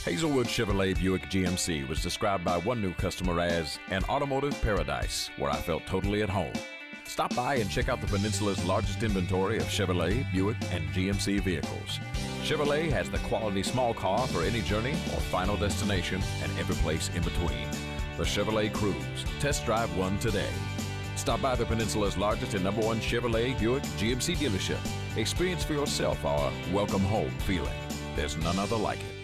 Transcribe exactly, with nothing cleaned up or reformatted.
Hazelwood Chevrolet Buick G M C was described by one new customer as an automotive paradise where I felt totally at home. Stop by and check out the Peninsula's largest inventory of Chevrolet, Buick, and G M C vehicles. Chevrolet has the quality small car for any journey or final destination and every place in between. The Chevrolet Cruze. Test drive one today. Stop by the Peninsula's largest and number one Chevrolet, Buick, G M C dealership. Experience for yourself our welcome home feeling. There's none other like it.